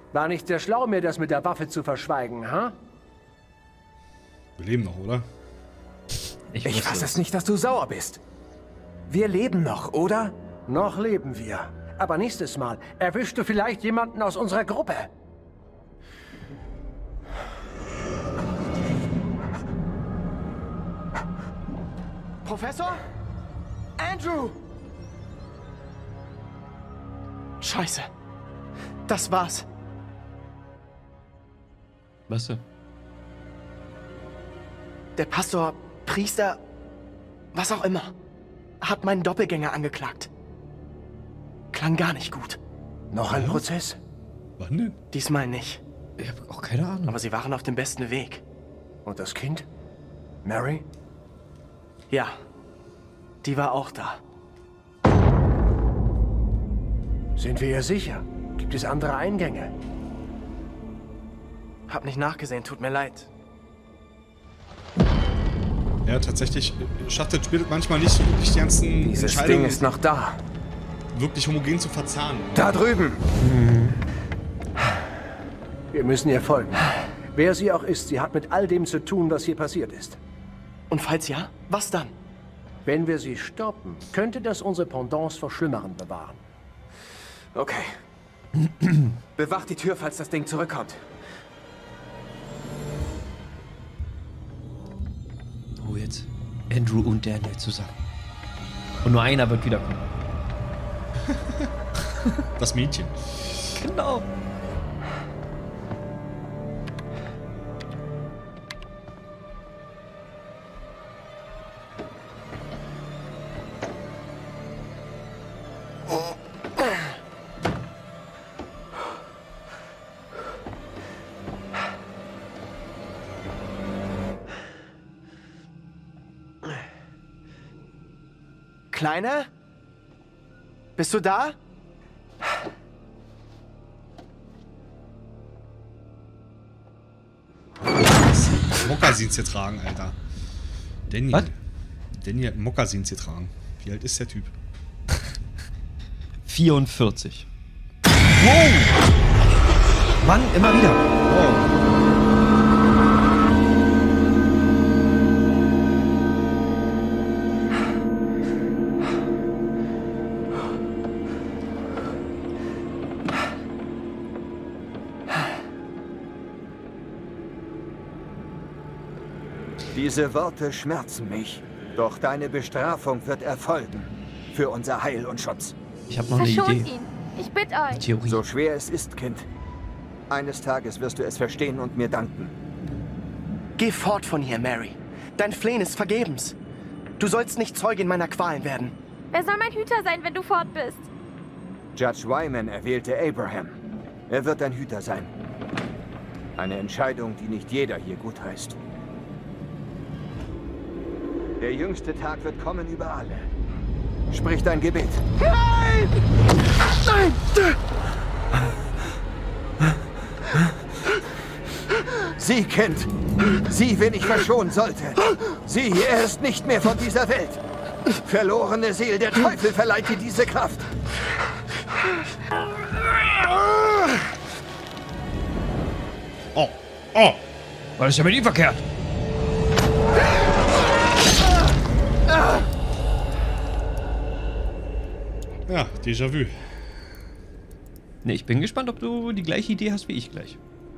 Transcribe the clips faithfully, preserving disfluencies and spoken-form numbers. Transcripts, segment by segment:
War nicht sehr schlau, mir das mit der Waffe zu verschweigen, ha? Wir leben noch, oder? Ich, ich fasse es nicht, dass du sauer bist. Wir leben noch, oder? Noch leben wir. Aber nächstes Mal erwischst du vielleicht jemanden aus unserer Gruppe. Professor? Andrew! Scheiße. Das war's. Was denn? Der Pastor, Priester, was auch immer, hat meinen Doppelgänger angeklagt. Klang gar nicht gut. Noch ein Prozess? Wann denn? Diesmal nicht. Ich habe auch keine Ahnung. Aber sie waren auf dem besten Weg. Und das Kind? Mary? Ja, die war auch da. Sind wir hier sicher? Gibt es andere Eingänge? Hab nicht nachgesehen, tut mir leid. Ja, tatsächlich, Schachtel spielt manchmal nicht so wirklich die ganzen Dieses Entscheidungen Ding ist noch da. wirklich homogen zu verzahnen. Da drüben! Wir müssen ihr folgen. Wer sie auch ist, sie hat mit all dem zu tun, was hier passiert ist. Und falls ja, was dann? Wenn wir sie stoppen, könnte das unsere Pendants vor Schlimmeren bewahren. Okay. Bewacht die Tür, falls das Ding zurückkommt. Oh, jetzt Andrew und Daniel zusammen. Und nur einer wird wiederkommen. Das Mädchen. Genau. Kleiner? Bist du da? Mokassins hier tragen, Alter. Daniel. Was? Daniel hat Mokassins hier tragen. Wie alt ist der Typ? vierundvierzig. Wow! Mann, immer wieder. Oh. Diese Worte schmerzen mich. Doch deine Bestrafung wird erfolgen. Für unser Heil und Schutz. Ich habe noch eine Verschont Idee. ihn. Ich bitte euch. Theorie. So schwer es ist, Kind. Eines Tages wirst du es verstehen und mir danken. Geh fort von hier, Mary. Dein Flehen ist vergebens. Du sollst nicht Zeugin meiner Qualen werden. Wer soll mein Hüter sein, wenn du fort bist? Judge Wyman erwählte Abraham. Er wird dein Hüter sein. Eine Entscheidung, die nicht jeder hier gutheißt. Der jüngste Tag wird kommen über alle. Sprich dein Gebet. Nein! Nein! Sie, Kind. Sie, wen ich verschonen sollte. Sie, er ist nicht mehr von dieser Welt. Verlorene Seele, der Teufel verleiht dir diese Kraft. Oh, oh. Was ist ja mit ihm verkehrt? Ja, Déjà-vu. Ne, ich bin gespannt, ob du die gleiche Idee hast wie ich gleich.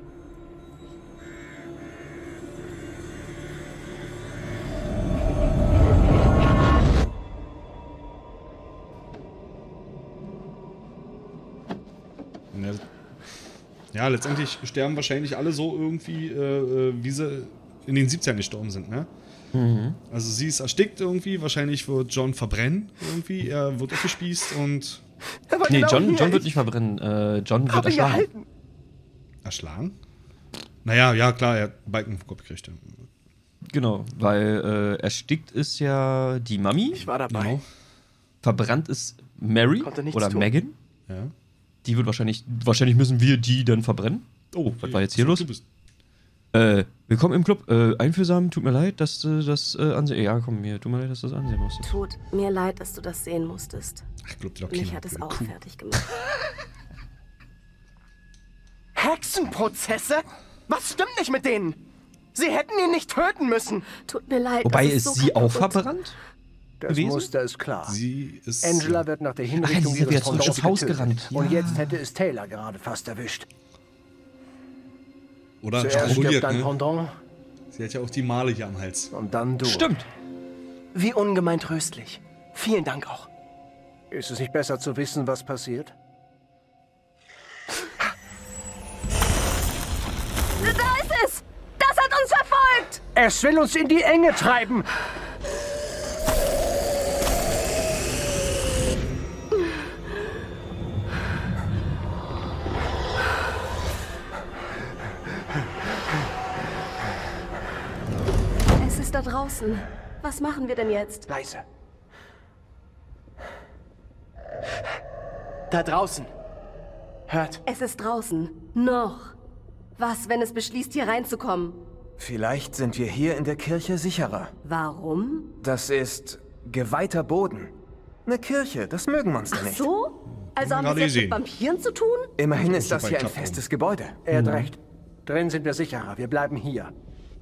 Ja, letztendlich sterben wahrscheinlich alle so irgendwie, äh, wie sie in den siebzigern gestorben sind, ne? Mhm. Also sie ist erstickt irgendwie, wahrscheinlich wird John verbrennen irgendwie, er wird aufgespießt und... Nee, genau John, John wird nicht verbrennen, äh, John wird erschlagen. Erschlagen? Naja, ja klar, er hat Balken vom Kopf gekriegt. Genau, weil äh, erstickt ist ja die Mami. Ich war dabei. Genau. Verbrannt ist Mary oder tun. Megan. Ja. Die wird wahrscheinlich, wahrscheinlich müssen wir die dann verbrennen. Oh, was war jetzt hier los? Äh, willkommen im Club. Äh, einfühlsam, tut mir leid, dass du das äh, ansehen. Ja, komm, mir tut mir leid, dass du das ansehen musstest. Tut mir leid, dass du das sehen musstest. Ach, glaub, glaub, Mich Kinder, hat es blöde auch Kuh. fertig gemacht. Hexenprozesse? Was stimmt nicht mit denen? Sie hätten ihn nicht töten müssen. Tut mir leid. Wobei, das ist so sie auch kaputt. verbrannt? Das gewesen? Muster ist klar. Sie ist... Angela wird nach der Hinrichtung Ach, sie ist ihres jetzt durch das Pendants Haus getötet. gerannt. Ja. Und jetzt hätte es Taylor gerade fast erwischt. Oder Zuerst stirbt stranguliert, dein ne? Pendant Sie hat ja auch die Male hier am Hals. und dann du. Stimmt. Wie ungemein tröstlich. Vielen Dank auch. Ist es nicht besser zu wissen, was passiert? Da ist es! Das hat uns verfolgt! Es will uns in die Enge treiben! Es ist da draußen. Was machen wir denn jetzt? Leise. Da draußen. Hört. Es ist draußen. Noch. Was, wenn es beschließt, hier reinzukommen? Vielleicht sind wir hier in der Kirche sicherer. Warum? Das ist geweihter Boden. Eine Kirche, das mögen Monster Ach nicht. so? Also haben Gerade wir es jetzt gesehen. mit Vampiren zu tun? Immerhin ist So das bei hier ein Klappbaum. festes Gebäude. Er hat recht. Drin sind wir sicherer. Wir bleiben hier.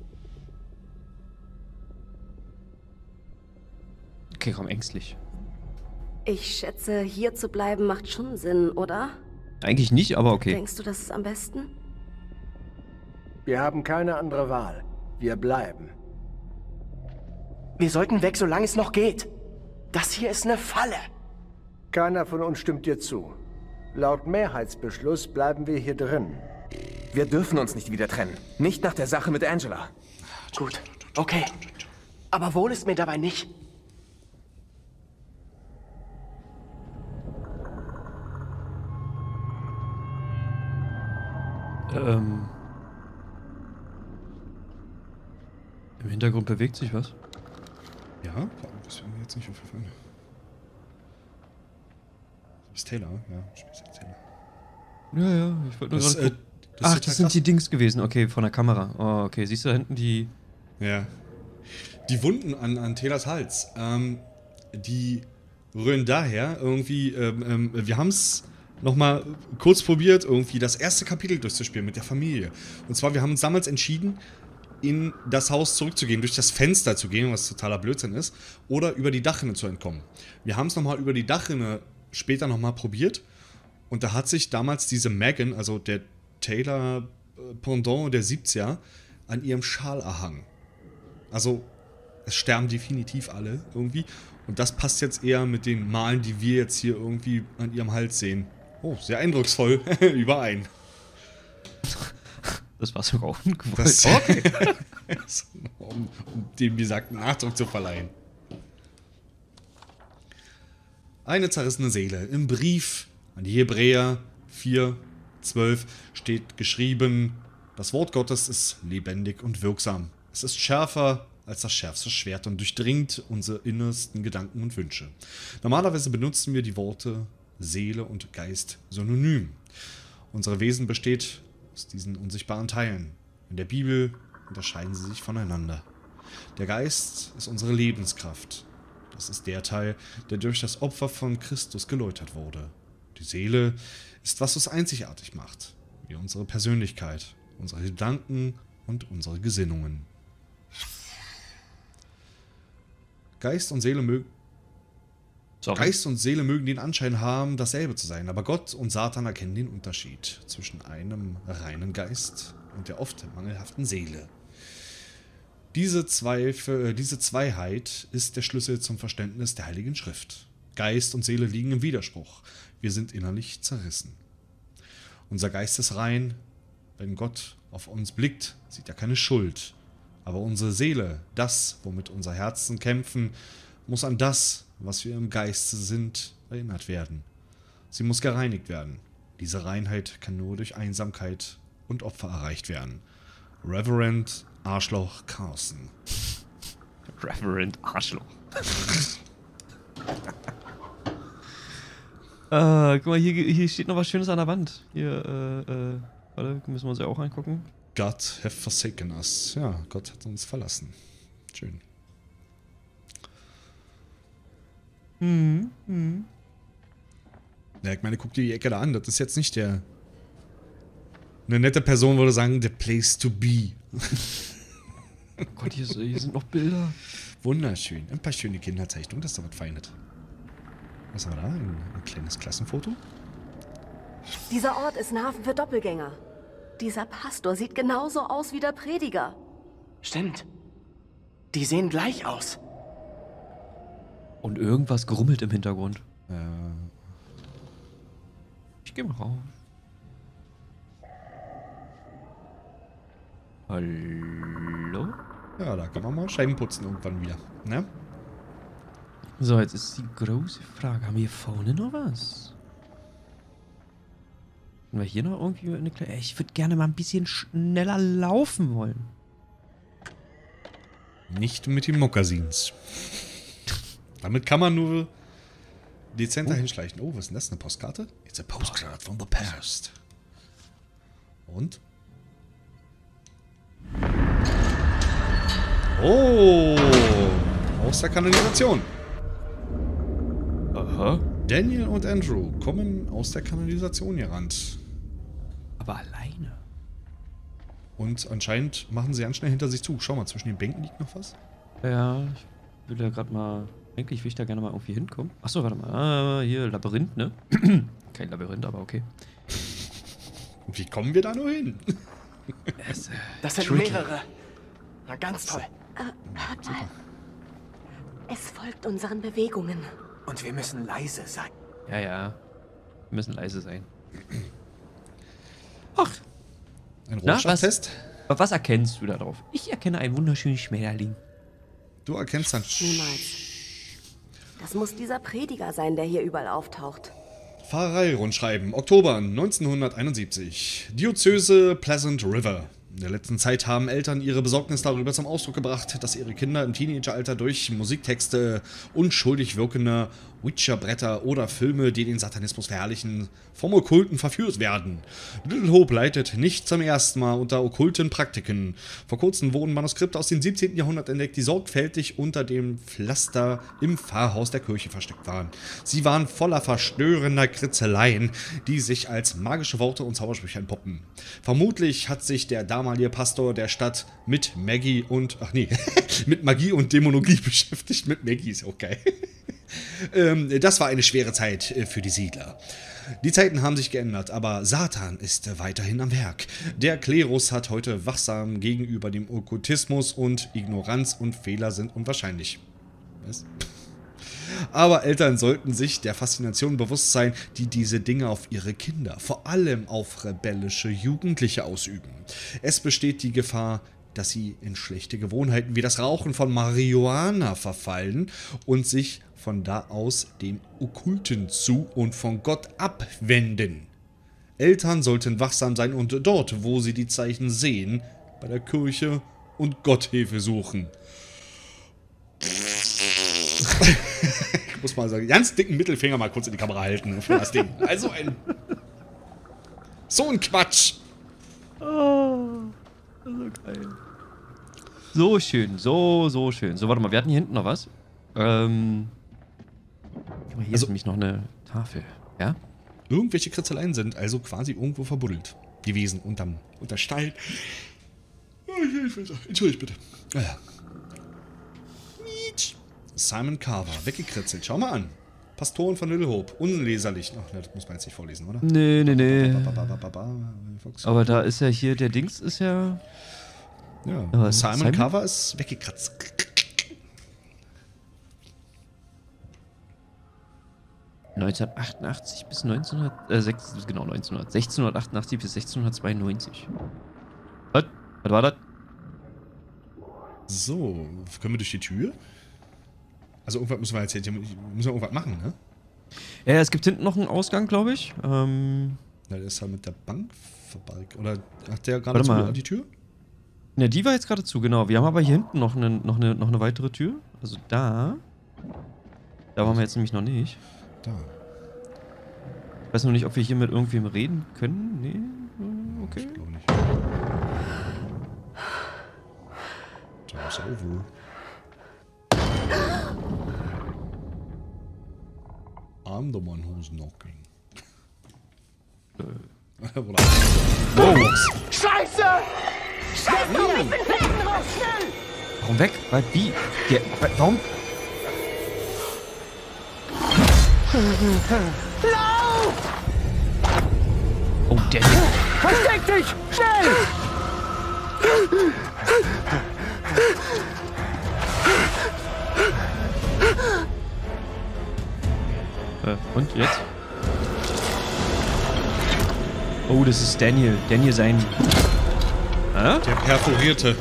Okay, komm, ängstlich. Ich schätze, hier zu bleiben macht schon Sinn, oder? Eigentlich nicht, aber okay. Denkst du, das ist am besten? Wir haben keine andere Wahl. Wir bleiben. Wir sollten weg, solange es noch geht. Das hier ist eine Falle. Keiner von uns stimmt dir zu. Laut Mehrheitsbeschluss bleiben wir hier drin. Wir dürfen uns nicht wieder trennen. Nicht nach der Sache mit Angela. Gut, okay. Aber wohl ist mir dabei nicht. Ähm. Im Hintergrund bewegt sich was. Ja, das ist mir jetzt nicht aufgefallen. Das ist Taylor, ja. Spielst jetzt Taylor. Ja, ja, ich wollte nur Das, gerade äh, gucken. das Ach, ist das total sind krass. die Dings gewesen. Okay, von der Kamera. Oh, okay. Siehst du da hinten die... Ja. Die Wunden an, an Taylors Hals, ähm, die rühren daher irgendwie, ähm, ähm, wir haben es nochmal kurz probiert, irgendwie das erste Kapitel durchzuspielen mit der Familie. Und zwar, wir haben uns damals entschieden, in das Haus zurückzugehen, durch das Fenster zu gehen, was totaler Blödsinn ist, oder über die Dachrinne zu entkommen. Wir haben es nochmal über die Dachrinne später nochmal probiert und da hat sich damals diese Megan, also der Taylor äh, Pendant der siebziger, an ihrem Schal erhangen. Also, es sterben definitiv alle irgendwie. Und das passt jetzt eher mit den Malen, die wir jetzt hier irgendwie an ihrem Hals sehen. Oh, sehr eindrucksvoll. Überein. Das war sogar ungewollt. Das, Okay. um, um dem besagten Nachdruck zu verleihen. Eine zerrissene Seele. Im Brief an die Hebräer vier, zwölf steht geschrieben: Das Wort Gottes ist lebendig und wirksam. Es ist schärfer als das schärfste Schwert und durchdringt unsere innersten Gedanken und Wünsche. Normalerweise benutzen wir die Worte Seele und Geist synonym. Unser Wesen besteht aus diesen unsichtbaren Teilen. In der Bibel unterscheiden sie sich voneinander. Der Geist ist unsere Lebenskraft. Das ist der Teil, der durch das Opfer von Christus geläutert wurde. Die Seele ist, was uns einzigartig macht, wie unsere Persönlichkeit, unsere Gedanken und unsere Gesinnungen. Geist und Seele mögen Sorry. Geist und Seele mögen den Anschein haben, dasselbe zu sein, aber Gott und Satan erkennen den Unterschied zwischen einem reinen Geist und der oft mangelhaften Seele. Diese, Zweifel, diese Zweiheit ist der Schlüssel zum Verständnis der Heiligen Schrift. Geist und Seele liegen im Widerspruch. Wir sind innerlich zerrissen. Unser Geist ist rein. Wenn Gott auf uns blickt, sieht er keine Schuld. Aber unsere Seele, das, womit unsere Herzen kämpfen, muss an das, was wir im Geiste sind, erinnert werden. Sie muss gereinigt werden. Diese Reinheit kann nur durch Einsamkeit und Opfer erreicht werden. Reverend Arschloch Carson. Reverend Arschloch. äh, guck mal, hier, hier steht noch was Schönes an der Wand. Hier, äh, äh, warte, müssen wir uns ja auch angucken. God have forsaken us. Ja, Gott hat uns verlassen. Schön. Hm, hm. Ja, ich meine, guck dir die Ecke da an. Das ist jetzt nicht der Eine nette Person würde sagen, the place to be. Oh Gott, hier, hier sind noch Bilder. Wunderschön. Ein paar schöne Kinderzeichnungen, das ist doch was Feines. Was haben wir da? Ein, ein kleines Klassenfoto. Dieser Ort ist ein Hafen für Doppelgänger. Dieser Pastor sieht genauso aus wie der Prediger. Stimmt. Die sehen gleich aus. Und irgendwas grummelt im Hintergrund. Äh, Ich geh mal raus. Hallo? ja, da kann man mal Scheiben putzen irgendwann wieder. Ne? So, jetzt ist die große Frage. Haben wir hier vorne noch was? Haben wir hier noch irgendwie eine kleine... Ich würde gerne mal ein bisschen schneller laufen wollen. Nicht mit den Mokassins. Damit kann man nur dezenter Oh. hinschleichen. Oh, was ist denn das? Eine Postkarte? It's a postcard from the past. Und? Oh! Aus der Kanalisation. Aha. Daniel und Andrew kommen aus der Kanalisation gerannt. Aber alleine. Und anscheinend machen sie ganz schnell hinter sich zu. Schau mal, zwischen den Bänken liegt noch was. Ja, ich will ja gerade mal... Eigentlich will ich da gerne mal irgendwie hinkommen. Achso, warte mal. Ah, hier, Labyrinth, ne? Kein Labyrinth, aber okay. Und wie kommen wir da nur hin? Es, äh, Das sind tricky. mehrere. Na, ganz toll. Hört mal. Es folgt unseren Bewegungen. Und wir müssen leise sein. Ja, ja. Wir müssen leise sein. Ach, Ein Na, was? Rorschach-Test? aber was erkennst du da drauf? Ich erkenne einen wunderschönen Schmetterling. Du erkennst dann... Niemals. Das muss dieser Prediger sein, der hier überall auftaucht. Pfarrei-Rundschreiben, Oktober neunzehnhunderteinundsiebzig. Diözese Pleasant River. In der letzten Zeit haben Eltern ihre Besorgnis darüber zum Ausdruck gebracht, dass ihre Kinder im Teenageralter durch Musiktexte unschuldig wirkender Witcher-Bretter oder Filme, die den Satanismus verherrlichen, vom Okkulten verführt werden. Little Hope leidet nicht zum ersten Mal unter okkulten Praktiken. Vor kurzem wurden Manuskripte aus dem siebzehnten Jahrhundert entdeckt, die sorgfältig unter dem Pflaster im Pfarrhaus der Kirche versteckt waren. Sie waren voller verstörender Kritzeleien, die sich als magische Worte und Zaubersprüche entpuppen. Vermutlich hat sich der damalige Pastor der Stadt mit Maggie und, ach nee, mit Magie und Dämonologie beschäftigt. Mit Maggie ist auch geil. ähm, das war eine schwere Zeit äh, für die Siedler. Die Zeiten haben sich geändert, aber Satan ist äh, weiterhin am Werk. Der Klerus hat heute wachsam gegenüber dem Okkultismus und Ignoranz und Fehler sind unwahrscheinlich. Was? Aber Eltern sollten sich der Faszination bewusst sein, die diese Dinge auf ihre Kinder, vor allem auf rebellische Jugendliche ausüben. Es besteht die Gefahr, dass sie in schlechte Gewohnheiten wie das Rauchen von Marihuana verfallen und sich von da aus dem Okkulten zu und von Gott abwenden. Eltern sollten wachsam sein und dort, wo sie die Zeichen sehen, bei der Kirche und Gott Hilfe suchen. Ich muss mal sagen, ganz dicken Mittelfinger mal kurz in die Kamera halten für das Ding. Also ein... So ein Quatsch. Oh, so geil. So schön, so, so schön. So, warte mal, wir hatten hier hinten noch was. Ähm. Guck mal, hier Also- ist nämlich noch eine Tafel. Ja? Irgendwelche Kritzeleien sind also quasi irgendwo verbuddelt gewesen unterm, unter Stein. Oh, Hilfe, entschuldigt bitte. Ah ja. Simon Carver, weggekritzelt. Schau mal an. Pastoren von Little Hope. Unleserlich. Ach, das muss man jetzt nicht vorlesen, oder? Nee, nee, nee. Ba, ba, ba, ba, ba, Fox. Aber da ist ja hier, der Dings ist ja. Ja. Aber Simon, Simon? Carver ist weggekratzt. neunzehnhundertachtundachtzig bis neunzehnhundert, äh, sechs, genau, neunzehnhundert, sechzehnhundertachtundachtzig bis sechzehnhundertzweiundneunzig. Was? Was war das? So, können wir durch die Tür? Also irgendwas müssen wir jetzt hier, müssen wir irgendwas machen, ne? Ja, es gibt hinten noch einen Ausgang, glaube ich. Ähm. Na, der ist ja mit der Bank vorbei. Oder hat der gerade Warte zu mal. die Tür? Ne, die war jetzt gerade zu, genau. Wir haben aber hier hinten noch eine, noch, eine, noch eine weitere Tür. Also da. Da waren wir jetzt nämlich noch nicht. Da. Ich weiß noch nicht, ob wir hier mit irgendwem reden können. Nee. Hm, Okay. Ich glaube nicht. Time's over. I'm the one who's knocking. Äh, Oder Box. Scheiße! Scheiße! Ich bin hinten raus, schnell! Warum weg? Weil wie? Der, warum? Lauf! Oh, Daniel. Versteck dich! Schnell! Äh, und jetzt? Oh, das ist Daniel. Daniel sein... Ah? Der perforierte.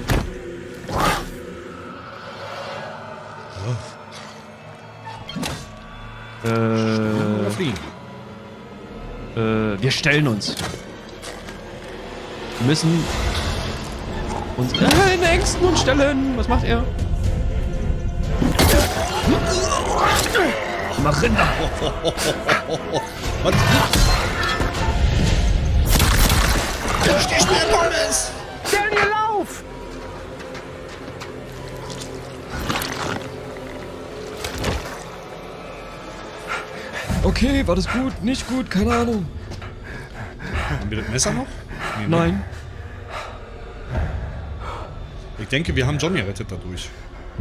Äh, Oder fliegen. äh, wir stellen uns. Wir müssen uns äh, in Ängsten und stellen. Was macht er? Mach Rinder. Was? Der Stich mir Pommes! Daniel, lauf! Okay, war das gut? Nicht gut? Keine Ahnung. Haben wir das Messer noch? Nee, ne? Nein. Ich denke, wir haben Johnny errettet dadurch.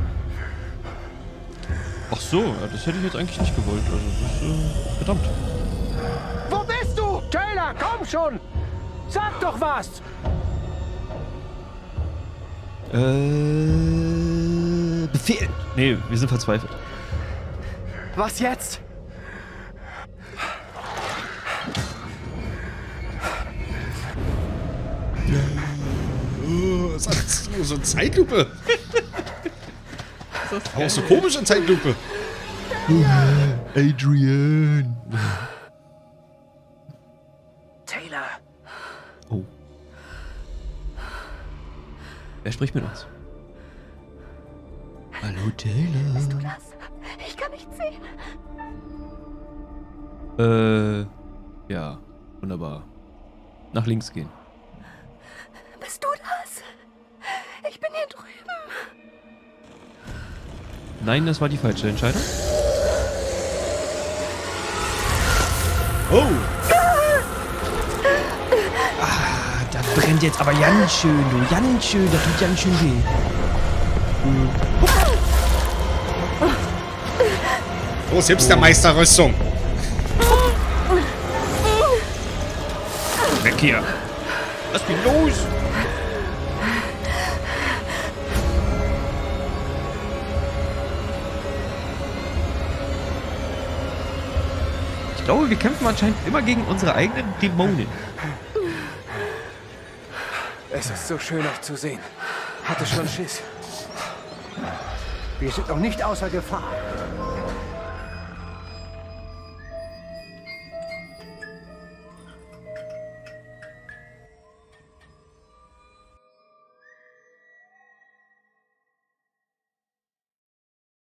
Ach so, ja, das hätte ich jetzt eigentlich nicht gewollt. Also, das ist äh, verdammt. Wo bist du? Taylor, komm schon! Sag doch was! Äh. Befehl! Nee, wir sind verzweifelt. Was jetzt? Oh, das ist so eine Zeitlupe. Auch so komische Zeitlupe. Adrian! Taylor. Oh. Wer spricht mit uns? Hallo, Taylor. Bist du das? Ich kann nicht sehen. Äh. Ja, wunderbar. Nach links gehen. Bist du das? Ich bin hier drüben. Nein, das war die falsche Entscheidung. Oh! Ah, das brennt jetzt aber ganz schön, du. Ganz schön, das tut ganz schön weh. Wo ist jetzt der Meisterrüstung? Weg hier. Lass mich los. Ich glaube, wir kämpfen anscheinend immer gegen unsere eigenen Dämonen. Es ist so schön, euch zu sehen. Hatte schon Schiss. Wir sind noch nicht außer Gefahr.